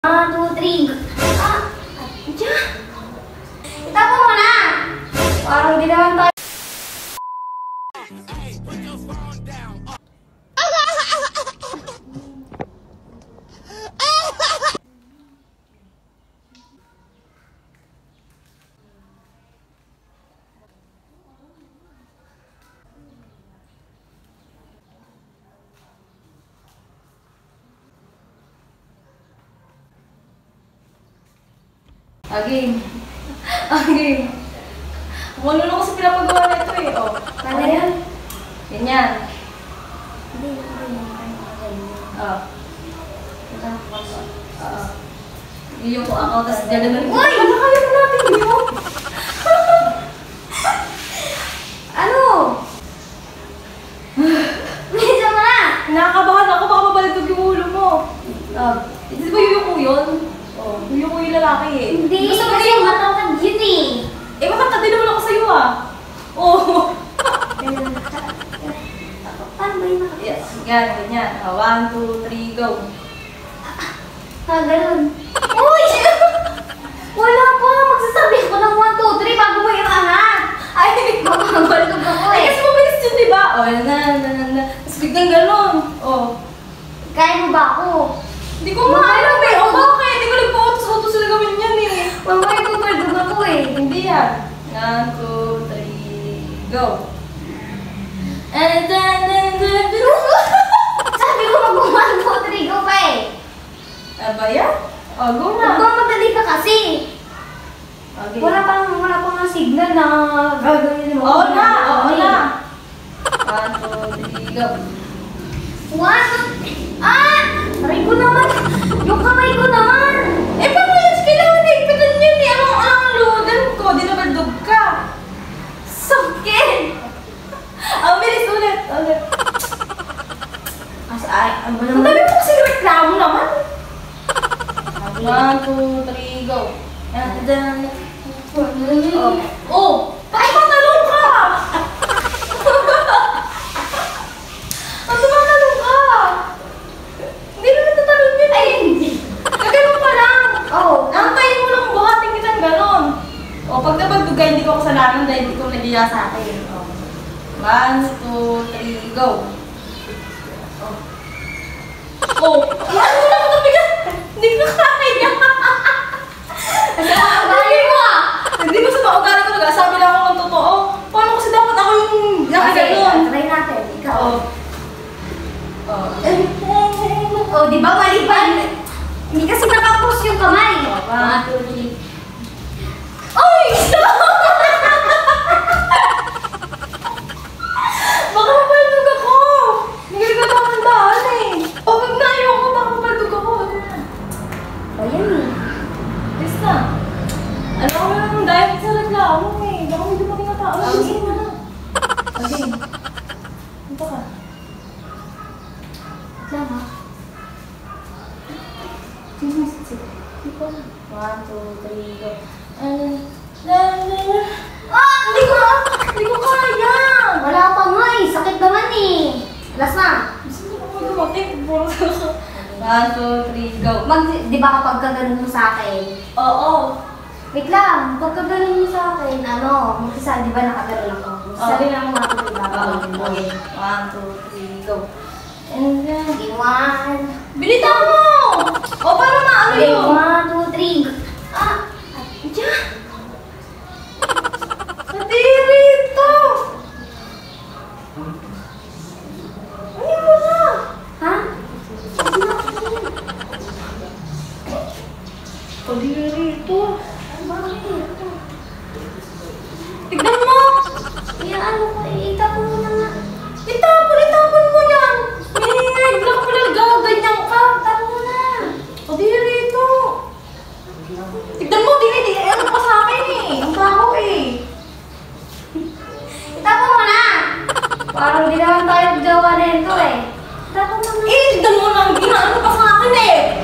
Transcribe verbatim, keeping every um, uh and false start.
One, two, three. Ah! Diyan! Itapo mo na! Parang di naman tayo. Again. Again. Malulong ko sa pinapagawa na ito eh. O. Ano yan? Ganyan. Hindi, hindi. O. Ito. O. Yung po ako, tapos gano'n. Uy! Ano kaya na natin yun? Ano? Bisa mo na! Nakakabahan ako, baka mabalagtog yung ulo mo. O. Hindi ba yung ko yun? O. Yung ko yung lalaki eh. Hindi, Gusto mo kasi yung matangkad yun eh. Eh, makanta din naman ako sa'yo ah. Oo. Paano ba yun nakapit? Yes, yan, ganyan. O, one, two, three, go. Ah, ganun. Uy! Wala pa! Magsasabi ko ng one, two, three bago mo iangat! Ay, mamabalog ako Ay, eh. kasi mabilis yun, di ba? O, yan na, na, na, na. Tapos biglang gano'n. O. Kaya mo ba ako? Hindi ko maalam eh. O, bakit? Hindi ko nagpa-utos-utos sila gawin yan eh. Mamaya puperdog ako eh. Hindi yan. One, two, three, go. And then, then, then, then. Sabi ko mag one, two, three, go pa eh. Ah, ba yan? O, go na. Magmamadali ka kasi. Okay. Wala pang, wala pang signal na gagawin mo. Oo na, oo na. One, two, three, go. One, two, three. Ah! Aray ko naman. Yung kamay ko naman. Eh, paano yan? Kailangan na ipitan yun eh. Anong ang ludan ko? Di nabaldog ka. Sakit. Ang bilis ulit. Ulit. As ay, ano ba Ang naman? dami mo kasi reklamo naman. One, two, three, go. And then, oh. Oh! Bakit matalong ka? Ang tumatalong ka? Hindi naman tatalong yun Ay, eh. hindi. Gaganon pa lang. Oh. Antayin mo lang buhatin kitang ganon. O, pag nabagdugay, hindi ko kasalanan dahil hindi ko nagiya sa akin. O. One, two, three, go. Oh. Oh! Ano mo lang ito bigat? Hindi ko kaya. Kasi ang ugali mo ah. Hindi ko sa maugali ko nag-asabi lang ako ng totoo. Paano kasi dapat ako yung nakaganon? Try natin. Ikaw. Oo. Oh. Oh, di ba mali pa? Hindi kasi nakapos yung kamay. Oh, One, two, three. Ay! Baka mapaldog ako! Hindi ko tatandaan eh. O, wag na ayoko. Baka mapaldog ako. Ayan eh. Yes na. Alam ko naman dahil sa reklamo eh. Baka may dumating na tao. Oh, sige na. Okay. Ito ka. Diyan ha. Sige, sige, sige. Ito na. One, two, three, go. And then, Ah! hindi ko, hindi ko kaya. Wala pa nga eh. Sakit naman eh. Last na. Gusto mo ako dumating. One, two, three, go. Mag, di ba kapag kaganon mo sa akin? Oo. Wait lang. Pag kaganon mo sa akin, ano, mag-isa, di ba nakaganon ako? Sabi na mo natin, di ba? Oo. Okay. One, two, three, go. And then, One. bilitan mo! O, para maano Okay, yun? one, two, three. Ah! Diyan! Nadiri ito! Ano mo na? Ha? Nadiri ito. Bakit? Tignan mo! Kaya ano ko, itapon mo na nga. Itapon, itapon mo yan! Minigay ka pala, gaganyan ka! Itapon mo na. Nadiri ito! Tignan mo, dili, dili. Ano pa sa akin eh? Ang baho eh. Itapon mo na. Parang di naman tayo gawa nito eh. Itapon mo na. Eh, tignan mo lang, ginaano pa sa akin eh!